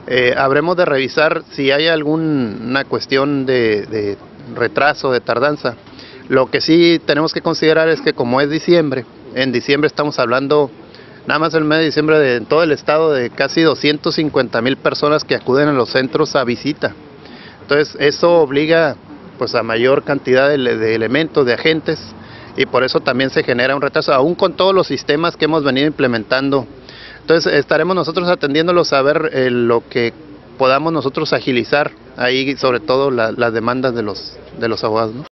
Habremos de revisar si hay alguna cuestión de retraso, de tardanza. Lo que sí tenemos que considerar es que como es diciembre, en diciembre estamos hablando, nada más el mes de diciembre, de todo el estado, de casi 250,000 personas que acuden a los centros a visita. Entonces eso obliga pues a mayor cantidad de elementos, de agentes, y por eso también se genera un retraso, aún con todos los sistemas que hemos venido implementando. Entonces estaremos nosotros atendiéndolos a ver lo que podamos nosotros agilizar ahí, sobre todo las demandas de los abogados, ¿no?